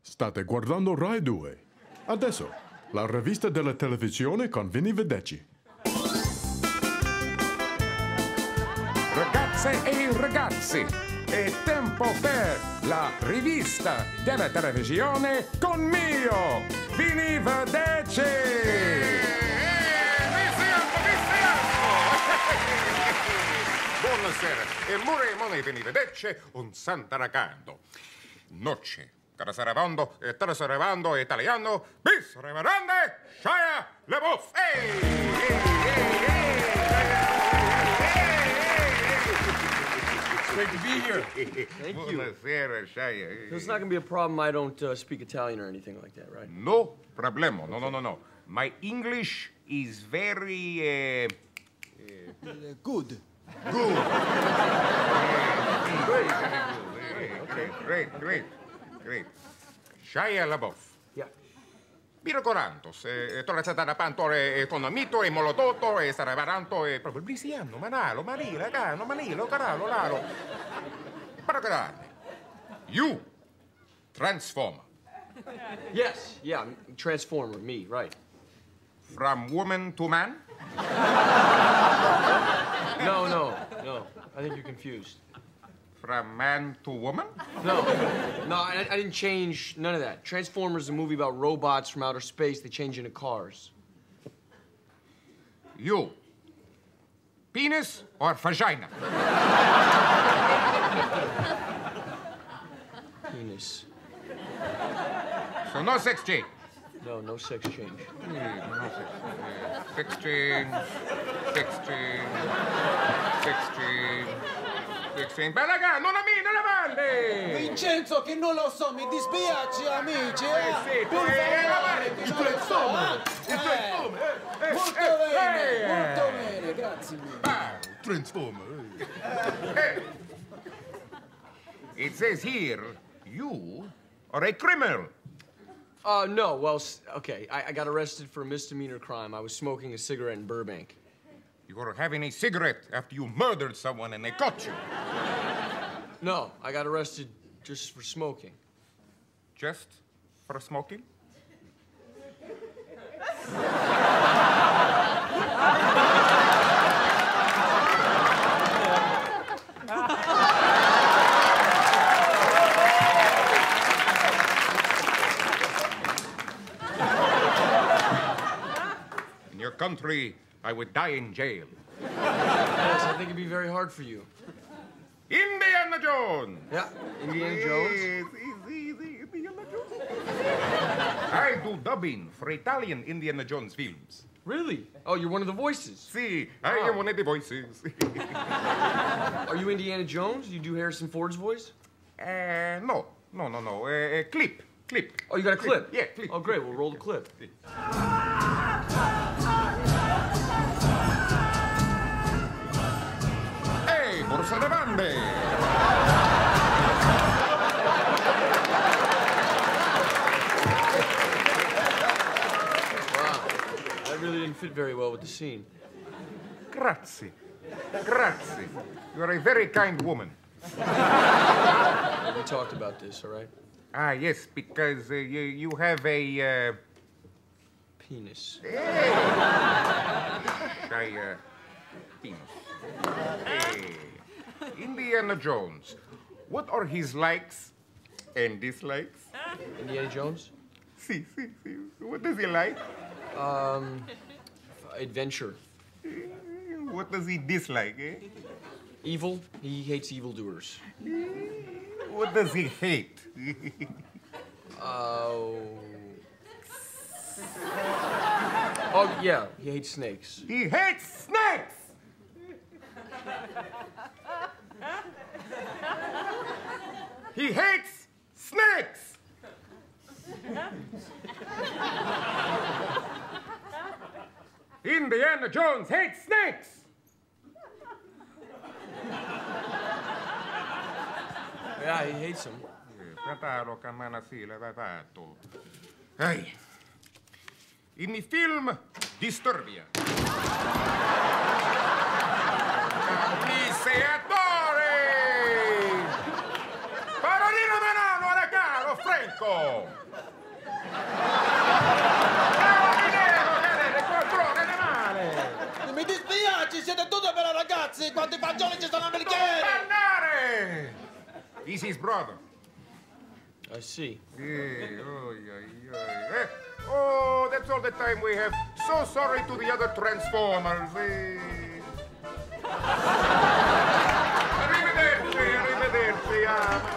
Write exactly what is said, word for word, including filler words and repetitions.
State guardando Rai due. Adesso, la rivista della televisione con Vinny Vedecci. Ragazze e ragazzi, è tempo per la rivista della televisione con mio Vinny Vedecci! Buonasera, e moremo Vinny Vedecci un santaracando. Noce, trasaravando e trasaravando italiano, bis reverende Shia LaBeouf! Ehi, ehi, ehi, Great to be here. Thank you. Buonasera, Shia. It's not going to be a problem I don't uh, speak Italian or anything like that, right? No problemo. No, no, no, no. My English is very... Uh, uh, good. Good. uh, great. Okay, great, great, great. Shia LaBeouf. Yeah. Miracorantos, e torrezata da pantore con mito e molototo e saravaranto e proprio brisiano, manalo, marila, cano, manilo, caralo, lalo. Paracarane. You transform. Yes, yeah, transformer, me, right. From woman to man? No, no, no. I think you're confused. From man to woman? No, no, I, I didn't change none of that. Transformers is a movie about robots from outer space. They change into cars. You. Penis or vagina? Penis. So no sex change? No, no sex change. Mm, no sex, uh, sex change, sex change, sex change, sex change. Bella gara, non a me, non a valle! Vincenzo, che non lo so, mi dispiace, amici. Eh, Eh sì, tu per è la favore, mano, che il non lo so, transformer, eh. il transformer, eh, eh, Molto eh, bene, eh, molto bene, grazie mille. Ah, Transformer. eh. It says here, you are a criminal. Uh, no, well, s- okay, I, I got arrested for a misdemeanor crime. I was smoking a cigarette in Burbank. You were having a cigarette after you murdered someone and they caught you. No, I got arrested just for smoking. Just for smoking? In your country, I would die in jail. Yes, I think it'd be very hard for you. Indiana Jones! Yeah, Indiana Jones. Yes, easy, easy, Indiana Jones. I do dubbing for Italian Indiana Jones films. Really? Oh, you're one of the voices. See, I Wow. am one of the voices. Are you Indiana Jones? You do Harrison Ford's voice? uh, no, no, no, no. Uh, uh, clip, clip. Oh, you got a clip? Yeah, clip. Oh, great. We'll roll the clip. Ehi, borsa de bande! Wow. That really didn't fit very well with the scene. Grazie, grazie. You are a very kind woman. We talked about this, all right? Ah, yes, because uh, you, you have a... Uh, Penis. Hey! Shy, uh, penis. Hey. Indiana Jones. What are his likes and dislikes? Indiana Jones? See, see, see. What does he like? Um, adventure. What does he dislike, eh? Evil. He hates evildoers. What does he hate? Oh. Oh, yeah. He hates snakes. He hates snakes! He hates snakes! Indiana Jones hates snakes! Yeah, he hates them. Fratello Camanasile, vatato. Ehi. In il film Disturbia. Capisce attore! Parolino Menano, regalo, Franco! Ecco! Mi dispiace, siete tutti per ragazzi! Quanti fagioli ci sono nel Non bicchiere! bannare! This is brother. I see. Eh, oh, yeah, yeah. Eh, oh, that's all the time we have. So sorry to the other Transformers. Eh. Arrivederci, arrivederci. Ah.